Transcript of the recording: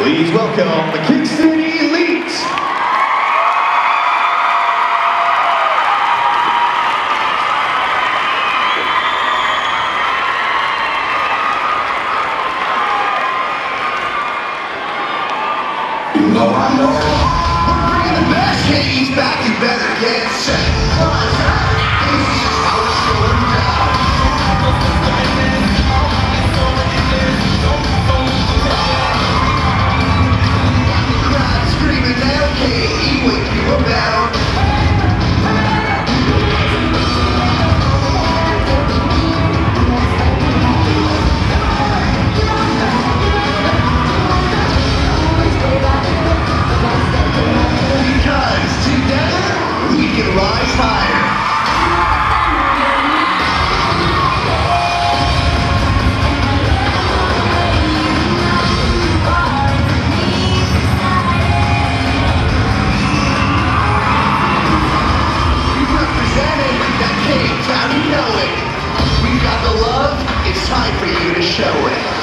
Please welcome the Kingston Elite. You know I know. We're bringing the best Hades back. You better get set. Rise higher. We represented that Cape Town, you know it. We got the love, it's time for you to show it.